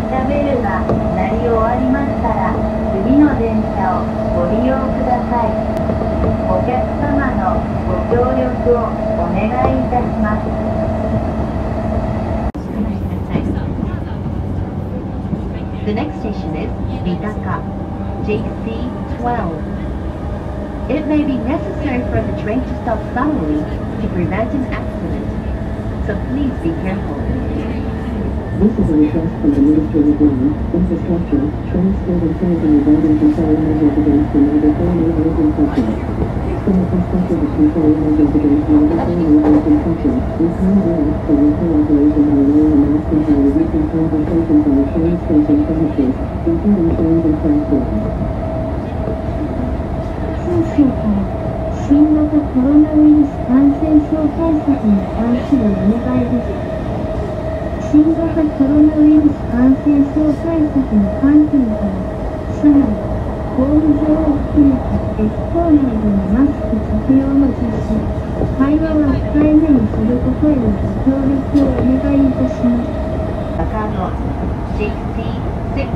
車ベルが鳴り終わりましたら、次の電車をご利用ください。お客様のご協力をお願いいたします。The next station is Bidaka, JC12. It may be necessary for the train to stop suddenly to prevent an accident, so please be careful. This is a request from the Ministry of Land, Infrastructure, Transport and Housing regarding control measures against the Mobile Phone Users Infection. From the perspective of control measures against Mobile Phone Users Infection, we kindly ask for local operators to remain in mass control recent conversations on the train station premises, including trains and platforms. 通信から新型コロナウイルス感染症対策に関するお願いです。新型コロナウイルス感染症対策の観点から、車内、ホーム上を含めた駅構内でのマスク着用の実施、会話は控えめにすることへのご協力をお願いいたします。 JC6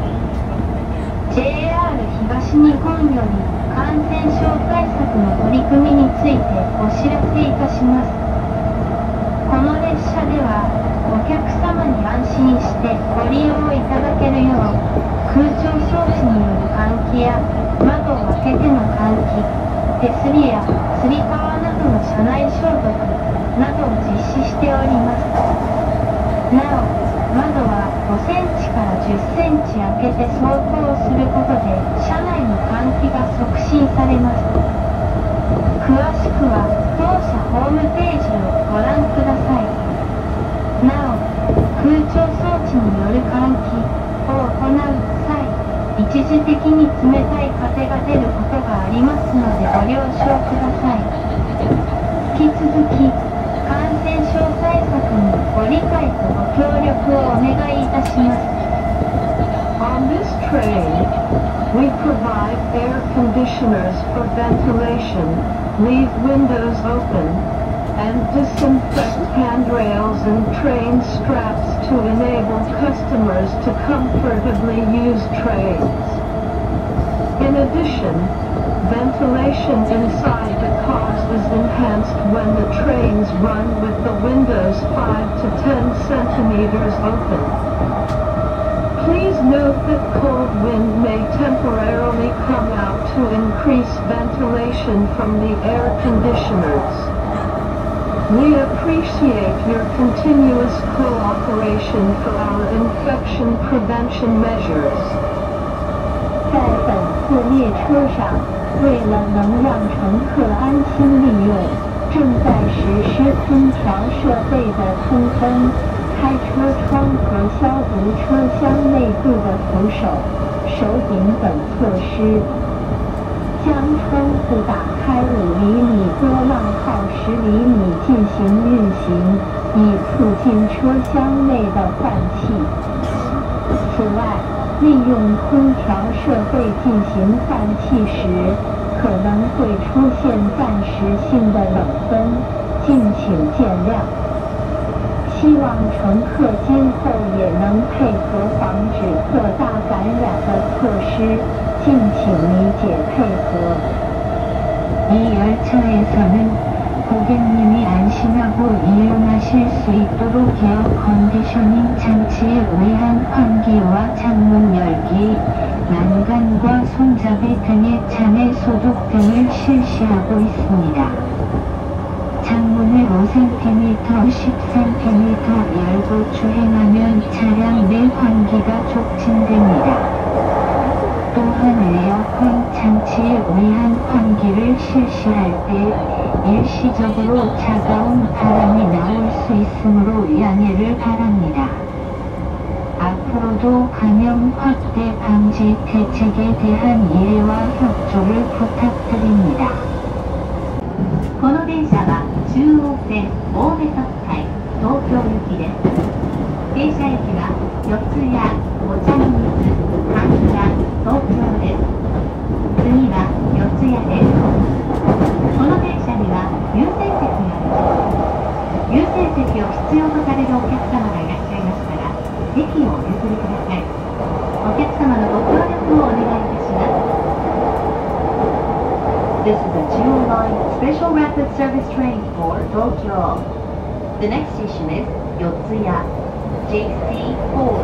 JR 東日本より感染症対策の取り組みについてお知らせいたします。この列車ではお客様に安心してご利用いただけるよう、空調装置による換気や窓を開けての換気、手すりやつり革などの車内消毒などを実施しております。なお、窓は5センチから10センチ開けて走行することで車内の換気が促進されます。詳しくは当社ホームページをご覧ください。なお、空調装置による換気を行う際、一時的に冷たい風が出ることがありますのでご了承ください。引き続き、感染症対策にご理解とご協力をお願いいたします。 On this train, we provide air conditioners for ventilation, leave windows open, and disinfect handrails and train straps to enable customers to comfortably use trains. In addition, ventilation inside the cars is enhanced when the trains run with the windows 5 to 10 centimeters open. Please note that cold wind may temporarily come out to increase ventilation from the air conditioners. We appreciate your continuous cooperation for our infection prevention measures. 在本次列车上，为了能让乘客安心利用，正在实施空调设备的通风、开车窗和消毒车厢内部的扶手、手柄等措施。将窗户打开5厘米多浪号10厘米进行运行，以促进车厢内的换气。此外，利用空调设备进行换气时，可能会出现暂时性的冷风，敬请见谅。希望乘客今后也能配合防止特大感染的措施，敬请理解配合。 이열차에서는 고객님이 안심하고 이용하실 수 있도록 에어 컨디셔닝 장치에 의한 환기와 창문 열기, 난간과 손잡이 등의 잔해 소독 등을 실시하고 있습니다. 창문을 5cm, 10cm 열고 주행하면 차량 내 환기가 촉진됩니다. 또한 에어컨 장치에 의한 환기를 실시할 때 일시적으로 차가운 바람이 나올 수 있으므로 양해를 바랍니다. 앞으로도 감염 확대 방지 대책에 대한 이해와 협조를 부탁드립니다. この電車は中央線青梅特快東京行きです。停車駅は四谷、御茶ノ水、半田、東京です。次は四谷です。この電車には優先席があります。優先席を必要とされるお客様がいらっしゃいましたら、 席をお譲りください。お客様のご協力をお願いいたします。This is a Jewel Line Special Rapid Service train for Tokyo. The next station is Yotsuya, JC4.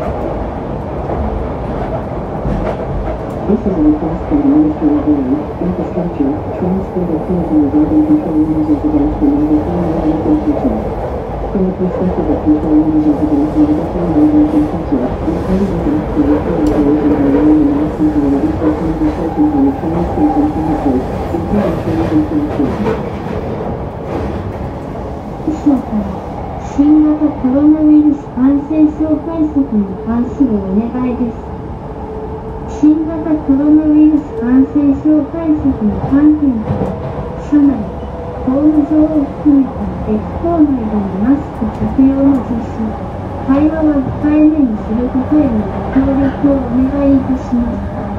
This is a request from the Ministry of Land, Infrastructure, Transport Affairs and Revolving Control Managers against the number 4942. From the perspective of control managers against number 4942, including the fact that the current version of the rail and mass control of equal conversations on the train station premises, including trains and platforms. 以上から新型コロナウイルス感染症対策に関するお願いです。新型コロナウイルス感染症対策の観点から、車内、ホーム上を含めた駅構内でのマスク着用の実施、会話は控えめにすることへのご協力をお願いいたします。